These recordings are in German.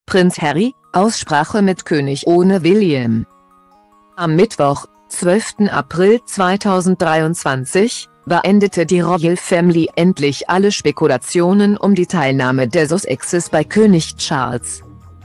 Prinz Harry, Aussprache mit König ohne William. Am Mittwoch, 12. April 2023, beendete die Royal Family endlich alle Spekulationen um die Teilnahme der Sussexes bei König Charles.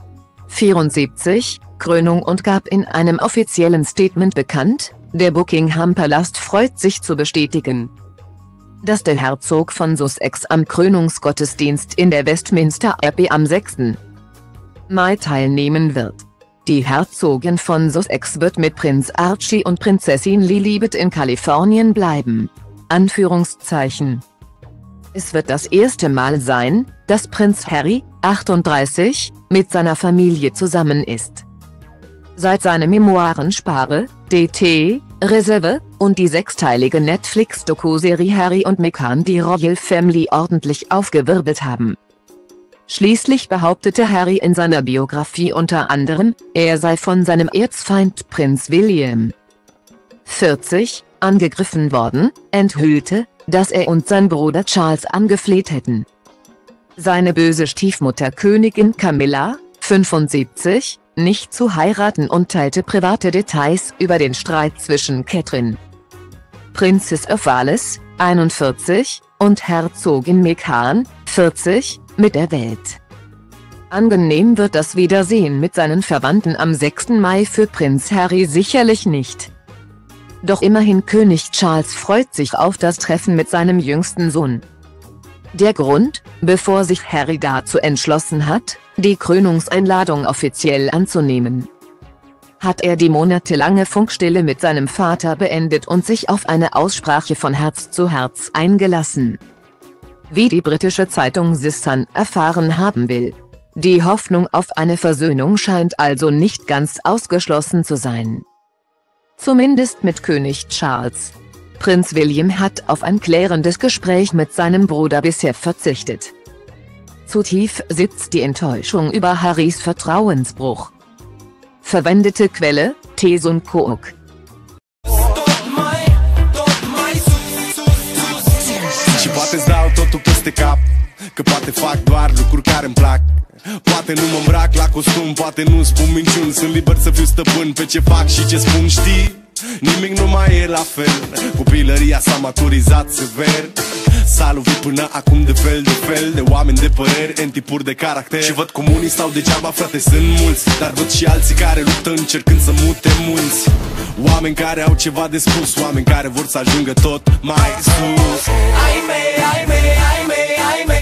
74, Krönung und gab in einem offiziellen Statement bekannt, der Buckingham-Palast freut sich zu bestätigen, dass der Herzog von Sussex am Krönungsgottesdienst in der Westminster Abbey am 6. Mai teilnehmen wird. Die Herzogin von Sussex wird mit Prinz Archie und Prinzessin Lilibet in Kalifornien bleiben. Anführungszeichen. Es wird das erste Mal sein, dass Prinz Harry, 38, mit seiner Familie zusammen ist. Seit seine Memoiren Spare, DT, Reserve und die sechsteilige Netflix-Doku-Serie Harry und Meghan die Royal Family ordentlich aufgewirbelt haben. Schließlich behauptete Harry in seiner Biografie unter anderem, er sei von seinem Erzfeind Prinz William 40 angegriffen worden, enthüllte, dass er und sein Bruder Charles angefleht hätten, seine böse Stiefmutter Königin Camilla, 75, nicht zu heiraten und teilte private Details über den Streit zwischen Catherine, Princess of Wales, 41, und Herzogin Meghan, 40, mit der Welt. Angenehm wird das Wiedersehen mit seinen Verwandten am 6. Mai für Prinz Harry sicherlich nicht. Doch immerhin König Charles freut sich auf das Treffen mit seinem jüngsten Sohn. Der Grund, bevor sich Harry dazu entschlossen hat, die Krönungseinladung offiziell anzunehmen, hat er die monatelange Funkstille mit seinem Vater beendet und sich auf eine Aussprache von Herz zu Herz eingelassen. Wie die britische Zeitung The Sun erfahren haben will. Die Hoffnung auf eine Versöhnung scheint also nicht ganz ausgeschlossen zu sein. Zumindest mit König Charles. Prinz William hat auf ein klärendes Gespräch mit seinem Bruder bisher verzichtet. Zu tief sitzt die Enttäuschung über Harrys Vertrauensbruch. Verwendete Quelle, Tesun Kook. Și poate-ți dau totul peste cap, că poate fac doar lucruri care îmi plac. Poate nu mă îmbrac la costum, poate nu spun minciuni. Sunt liber să fiu stăpân pe ce fac și ce spun, știi? Nimic nu mai e la fel, copilăria s-a maturizat sever. S-a lovit până acum de fel de oameni de păreri, în tipuri de caracter. Și văd cum unii stau degeaba, frate, sunt mulți, dar văd și alții care luptă încercând să mute munți. Oameni care au ceva de spus, oameni care vor să ajungă tot mai sus. Ai mei, ai mei, ai mei, ai mei.